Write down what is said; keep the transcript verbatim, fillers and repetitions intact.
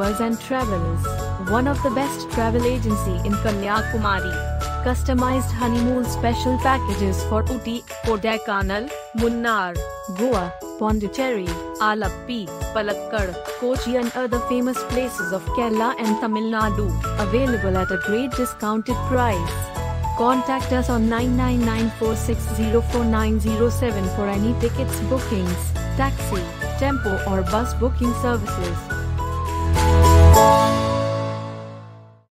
Tours and Travels, one of the best travel agency in Kanyakumari. Customized honeymoon special packages for Ooty, Kodaikanal, Munnar, Goa, Puducherry, Alleppey, Palakkad, Kochi and other famous places of Kerala and Tamil Nadu, available at a great discounted price. Contact us on nine nine nine four six zero four nine zero seven for any tickets bookings, taxi, tempo or bus booking services.